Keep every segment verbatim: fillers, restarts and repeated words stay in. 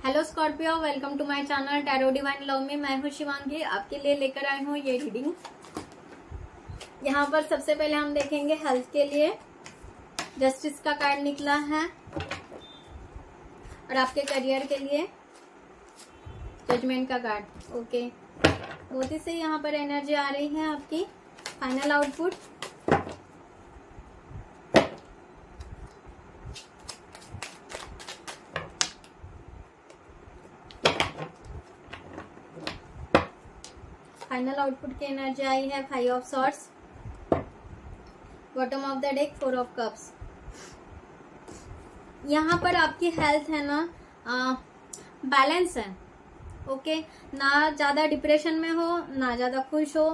Hello Scorpio, welcome to my channel tarot divine love में। मैं हूँ शिवांगी, आपके लिए लेकर आई हूँ ये रीडिंग। यहाँ पर सबसे पहले हम देखेंगे हेल्थ के लिए। जस्टिस का कार्ड निकला है और आपके करियर के लिए जजमेंट का कार्ड। ओके, बहुत ही सही। यहाँ पर एनर्जी आ रही है आपकी। फाइनल आउटपुट फाइनल आउटपुट की एनर्जी आई है five of swords, bottom of the deck four of cups. यहाँ पर आपकी हेल्थ है ना, बैलेंस है। ओके, ना ज्यादा डिप्रेशन में हो ना ज्यादा खुश हो,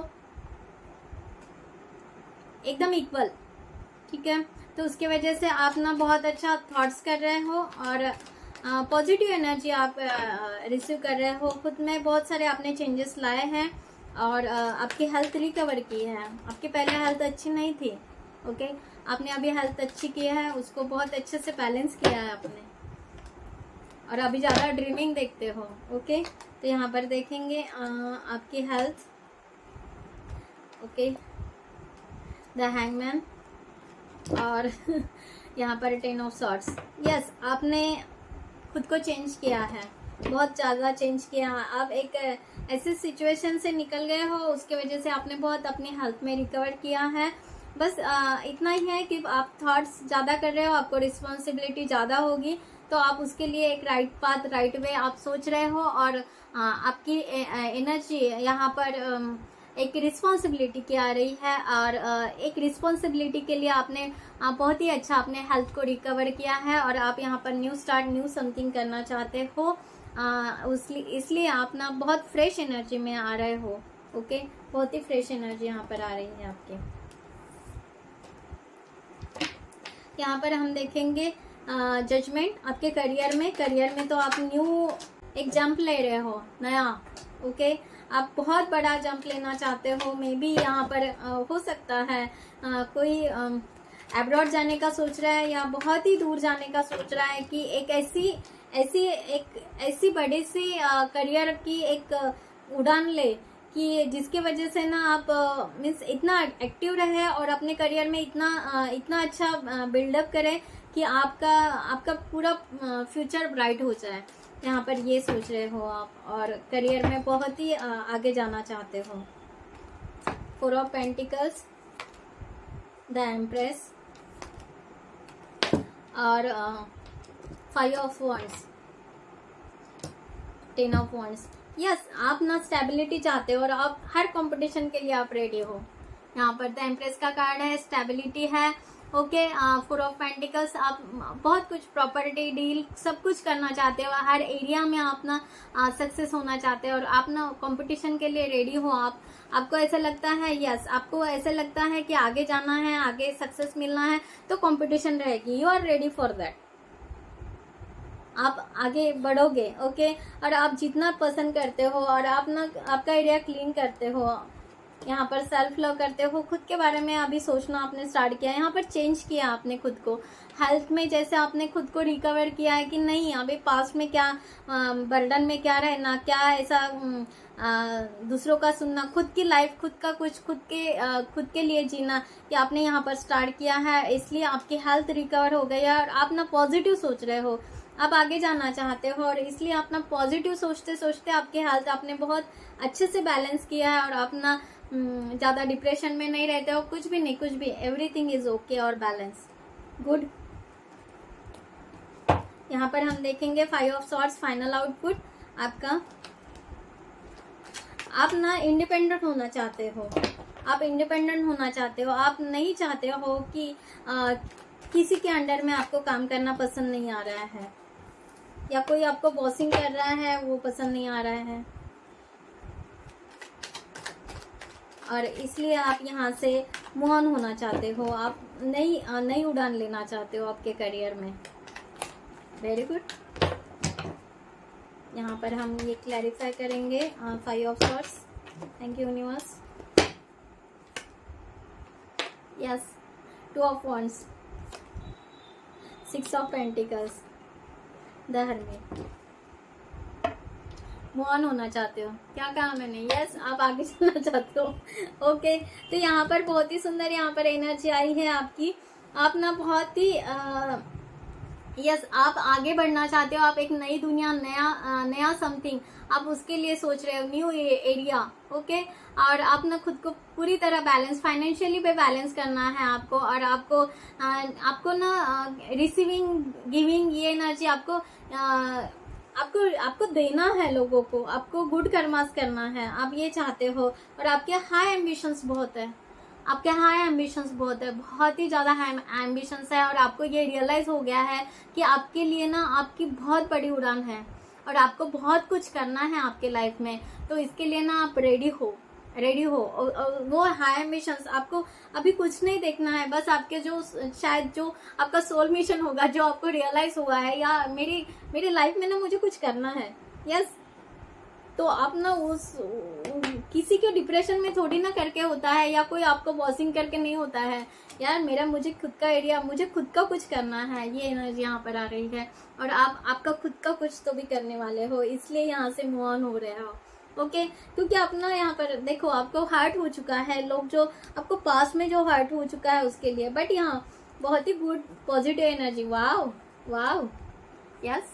एकदम इक्वल। ठीक है, तो उसके वजह से आप ना बहुत अच्छा थॉट्स कर रहे हो और पॉजिटिव एनर्जी आप रिसीव कर रहे हो। खुद में बहुत सारे आपने चेंजेस लाए हैं और आपकी हेल्थ रिकवर की है। आपकी पहले हेल्थ अच्छी नहीं थी। ओके, आपने अभी हेल्थ अच्छी की है, उसको बहुत अच्छे से बैलेंस किया है आपने और अभी ज़्यादा ड्रीमिंग देखते हो। ओके, तो यहाँ पर देखेंगे आ, आपकी हेल्थ। ओके, द हैंगमैन और यहाँ पर टेन ऑफ सॉर्ड्स। यस, आपने खुद को चेंज किया है, बहुत ज़्यादा चेंज किया। आप एक ऐसे सिचुएशन से निकल गए हो, उसके वजह से आपने बहुत अपनी हेल्थ में रिकवर किया है। बस आ, इतना ही है कि आप थॉट्स ज़्यादा कर रहे हो, आपको रिस्पॉन्सिबिलिटी ज़्यादा होगी, तो आप उसके लिए एक राइट पाथ, राइट वे आप सोच रहे हो और आ, आपकी एनर्जी यहाँ पर एक रिस्पॉन्सिबिलिटी की आ रही है और एक रिस्पॉन्सिबिलिटी के लिए आपने बहुत ही अच्छा अपने हेल्थ को रिकवर किया है और आप यहाँ पर न्यू स्टार्ट, न्यू समथिंग करना चाहते हो। इसलिए आप ना बहुत फ्रेश एनर्जी में आ रहे हो। ओके, बहुत ही फ्रेश एनर्जी यहाँ पर आ रही है आपके। यहाँ पर हम देखेंगे जजमेंट आपके करियर में। करियर में तो आप न्यू एक जंप ले रहे हो, नया। ओके, आप बहुत बड़ा जंप लेना चाहते हो। मे बी यहाँ पर आ, हो सकता है आ, कोई अब्रॉड जाने का सोच रहा है या बहुत ही दूर जाने का सोच रहा है कि एक ऐसी ऐसी एक ऐसी बड़ी सी करियर की एक उड़ान ले कि जिसकी वजह से ना आप मीन्स इतना एक्टिव रहे और अपने करियर में इतना आ, इतना अच्छा बिल्डअप करें कि आपका आपका पूरा फ्यूचर ब्राइट हो जाए। यहाँ पर ये सोच रहे हो आप और करियर में बहुत ही आ, आगे जाना चाहते हो। Four of pentacles, the empress और five of wands, ten of wands. Yes, आप ना स्टेबिलिटी चाहते हो और आप हर कंपटीशन के लिए आप रेडी हो। यहाँ पर द एम्प्रेस का कार्ड है, स्टेबिलिटी है। ओके, फोर ऑफ पेंटिकल्स, आप बहुत कुछ प्रॉपर्टी डील सब कुछ करना चाहते हो, हर एरिया में आप ना सक्सेस होना चाहते हो और आप ना कंपटीशन के लिए रेडी हो। आप आपको ऐसा लगता है, यस, आपको ऐसा लगता है कि आगे जाना है, आगे सक्सेस मिलना है, तो कंपटीशन रहेगी। You are ready for that, आप आगे बढ़ोगे। ओके, और आप जितना पसंद करते हो और आप ना आपका एरिया क्लीन करते हो, यहाँ पर सेल्फ लव करते हो, खुद के बारे में अभी सोचना आपने स्टार्ट किया। यहाँ पर चेंज किया आपने खुद को। हेल्थ में जैसे आपने खुद को रिकवर किया है कि नहीं, अभी पास्ट में क्या बर्डन में क्या रहना, क्या ऐसा आ, दूसरों का सुनना, खुद की लाइफ, खुद का कुछ खुद के आ, खुद के लिए जीना, कि आपने यहाँ पर स्टार्ट किया है। इसलिए आपकी हेल्थ रिकवर हो गई है और आप ना पॉजिटिव सोच रहे हो, आप आगे जाना चाहते हो और इसलिए अपना पॉजिटिव सोचते सोचते आपकी हेल्थ आपने बहुत अच्छे से बैलेंस किया है और आप ना ज़्यादा डिप्रेशन में नहीं रहते हो। कुछ भी नहीं, कुछ भी, एवरीथिंग इज ओके और बैलेंस गुड। यहाँ पर हम देखेंगे five of swords, final output आपका। आप ना इंडिपेंडेंट होना चाहते हो, आप इंडिपेंडेंट होना चाहते हो। आप नहीं चाहते हो कि आ, किसी के अंडर में आपको काम करना पसंद नहीं आ रहा है या कोई आपको बॉसिंग कर रहा है, वो पसंद नहीं आ रहा है और इसलिए आप यहाँ से मूव ऑन होना चाहते हो। आप नई नई उड़ान लेना चाहते हो आपके करियर में। Very good. यहाँ पर हम ये क्लैरिफाई करेंगे five of swords. Thank you universe. Yes, two of wands, six of pentacles, the hermit. Move on होना चाहते हो। क्या कहा मैंने? यस, आप आगे चलना चाहते हो। ओके, तो यहाँ पर बहुत ही सुंदर यहाँ पर एनर्जी आई है आपकी। आप ना बहुत ही आ, यस yes, आप आगे बढ़ना चाहते हो, आप एक नई दुनिया, नया नया समथिंग आप उसके लिए सोच रहे हो, न्यू एरिया। ओके, और आप ना खुद को पूरी तरह बैलेंस, फाइनेंशियली पे बैलेंस करना है आपको, और आपको आ, आपको ना रिसीविंग गिविंग ये एनर्जी आपको आ, आपको आपको देना है लोगों को, आपको गुड कर्मास करना है, आप ये चाहते हो। और आपके हाई एम्बिशंस बहुत है, आपके हाई एम्बिशंस बहुत है, बहुत ही ज्यादा हाई एम्बिशंस है, और आपको ये रियलाइज हो गया है कि आपके लिए ना आपकी बहुत बड़ी उड़ान है और आपको बहुत कुछ करना है आपके लाइफ में। तो इसके लिए ना आप रेडी हो, रेडी हो। और, और वो हाई एम्बिशंस, आपको अभी कुछ नहीं देखना है, बस आपके जो शायद जो आपका सोल मिशन होगा, जो आपको रियलाइज हुआ है, या मेरी मेरी लाइफ में ना मुझे कुछ करना है। यस, तो आप ना उस किसी के डिप्रेशन में थोड़ी ना करके होता है, या कोई आपको बॉसिंग करके नहीं होता है। यार मेरा मुझे खुद का एरिया, मुझे खुद का कुछ करना है, ये एनर्जी यहाँ पर आ रही है। और आप आपका खुद का कुछ तो भी करने वाले हो, इसलिए यहाँ से मूव ऑन हो रहे हो। ओके, क्योंकि अपना यहाँ पर देखो, आपको हर्ट हो चुका है, लोग जो आपको पास में जो हर्ट हो चुका है उसके लिए, बट यहाँ बहुत ही good positive energy. Wow wow, yes,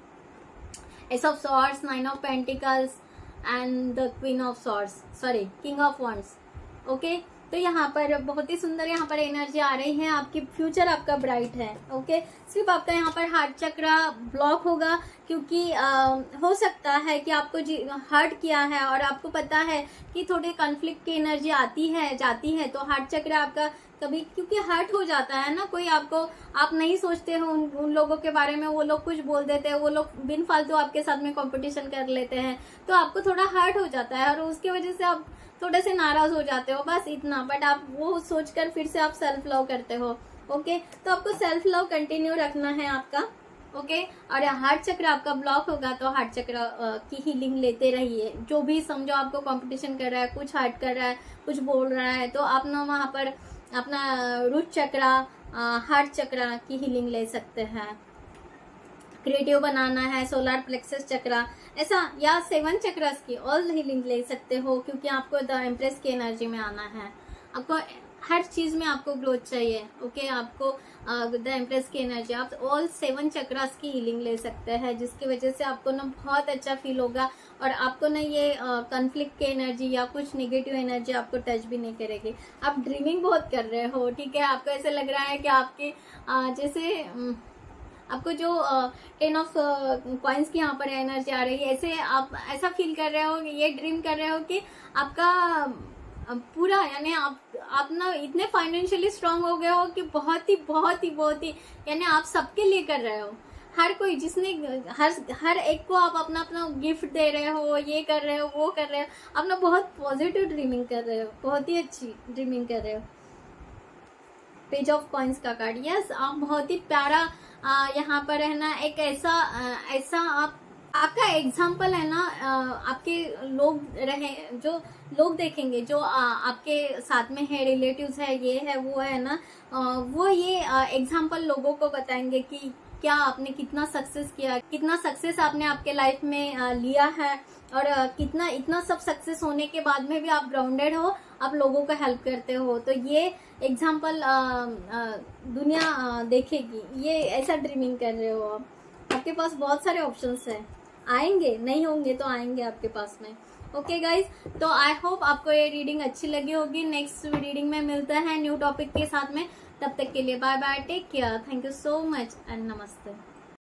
ace of swords, nine of pentacles and the queen of swords, sorry king of wands. Okay, तो यहाँ पर बहुत ही सुंदर यहाँ पर एनर्जी आ रही है, आपकी फ्यूचर आपका ब्राइट है। ओके, सिर्फ आपका यहाँ पर हार्ट चक्रा ब्लॉक होगा, क्योंकि आ, हो सकता है कि आपको हर्ट किया है और आपको पता है कि थोड़े कॉन्फ्लिक्ट की एनर्जी आती है जाती है, तो हार्ट चक्र आपका कभी, क्योंकि हर्ट हो जाता है ना, कोई आपको, आप नहीं सोचते हो उन, उन लोगों के बारे में, वो लोग कुछ बोल देते हैं, वो लोग बिन फालतू आपके साथ में कंपटीशन कर लेते हैं, तो आपको थोड़ा हर्ट हो जाता है और उसकी वजह से आप थोड़े से नाराज हो जाते हो, बस इतना। बट आप वो सोचकर फिर से आप सेल्फ लव करते हो। ओके, तो आपको सेल्फ लव कंटिन्यू रखना है आपका। ओके, और हार्ट चक्र आपका ब्लॉक होगा तो हार्ट चक्र की हीलिंग लेते रहिए। जो भी समझो आपको कंपटीशन कर रहा है, कुछ हर्ट कर रहा है, कुछ बोल रहा है, तो आप ना वहां पर अपना रूट चक्रा, हार्ट चक्रा की हीलिंग ले सकते हैं। क्रिएटिव बनाना है, सोलर प्लेक्सस चक्रा ऐसा, या सेवन चक्रास की ऑल हीलिंग ले सकते हो, क्योंकि आपको द एम्प्रेस की एनर्जी में आना है। आपको हर चीज में आपको ग्रोथ चाहिए। ओके, आपको द एम्प्रेस की एनर्जी, आप ऑल सेवन चक्रास की हीलिंग ले सकते हैं, जिसकी वजह से आपको ना बहुत अच्छा फील होगा और आपको ना ये कॉन्फ्लिक्ट की एनर्जी या कुछ नेगेटिव एनर्जी आपको टच भी नहीं करेगी। आप ड्रीमिंग बहुत कर रहे हो, ठीक है, आपको ऐसे लग रहा है कि आपके uh, जैसे um, आपको जो टेन ऑफ कॉइन्स की यहाँ पर एनर्जी आ रही है, ऐसे आप ऐसा फील कर रहे हो, ये ड्रीम कर रहे हो कि आपका पूरा, यानी आप आप ना इतने फाइनेंशियली स्ट्रांग हो गए हो कि बहुत ही बहुत ही बहुत ही, यानी आप सबके लिए कर रहे हो। हर कोई जिसने, हर हर एक को आप अपना अपना गिफ्ट दे रहे हो, ये कर रहे हो, वो कर रहे हो, आप ना बहुत पॉजिटिव ड्रीमिंग कर रहे हो, बहुत ही अच्छी ड्रीमिंग कर रहे हो। पेज ऑफ कॉइन्स का कार्ड, यस, आप बहुत ही प्यारा यहाँ पर है ना, एक ऐसा आ, ऐसा आप आपका एग्जाम्पल है ना, आ, आपके लोग रहे, जो लोग देखेंगे, जो आ, आपके साथ में है, रिलेटिव्स है, ये है, वो है ना, आ, वो ये एग्जाम्पल लोगों को बताएंगे कि क्या आपने कितना सक्सेस किया, कितना सक्सेस आपने आपके लाइफ में आ, लिया है, और आ, कितना इतना सब सक्सेस होने के बाद में भी आप ग्राउंडेड हो, आप लोगों को हेल्प करते हो। तो ये एग्जाम्पल दुनिया आ, देखेगी, ये ऐसा ड्रीमिंग कर रहे हो आप। आपके पास बहुत सारे ऑप्शंस हैं, आएंगे, नहीं होंगे तो आएंगे आपके पास में। ओके गाइज, तो आई होप आपको ये रीडिंग अच्छी लगी होगी। नेक्स्ट रीडिंग में मिलते हैं न्यू टॉपिक के साथ में, तब तक के लिए bye bye, take care, thank you so much and नमस्ते।